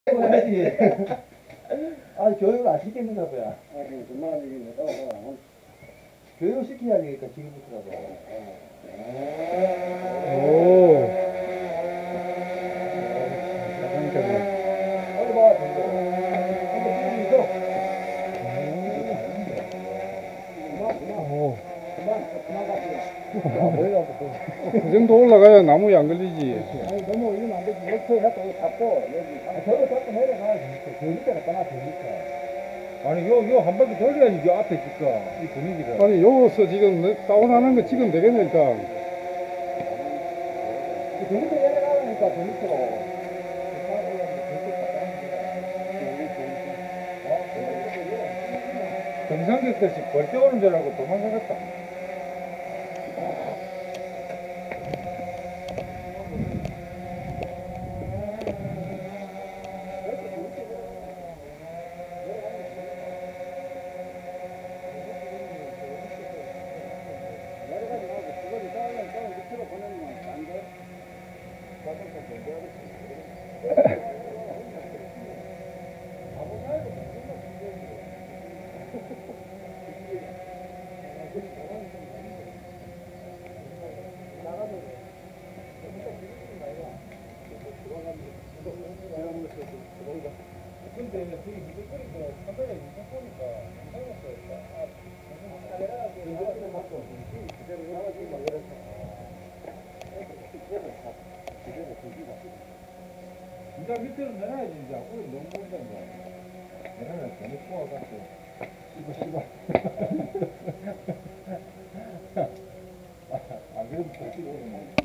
해야지. 아, 교육을 안 시켰는가 봐요. 교육을 시켜야 되니까, 지금부터라도. 오. 어디 봐, 이거. 오. 머리가 그 정도 올라가야 나무에 안 걸리지. 아니, 너무 이러면 안 되지. 옆에 해서 잡고, 여기. 저도 자꾸 내려가야 되니까. 저 밑에가 떠나 되니까. 아니, 요 한 바퀴 돌려야지, 요 앞에 지금. 이 분위기를. 아니, 여기서 지금 다운하는 거 찍으면 되겠네, 일단. 저 밑에 내려가니까, 저 밑으로. 정상객들씩 벌떼 오는 줄 알고 도망가겠다. 근데 저기 밑에 거니까 카메라에 밑에 거니까 진짜 밑에는 내놔야지 이제 앞으로 너무 보인단다. 내놔야 너무 꼬아갖고 씨발 안 그래도 더 뛰고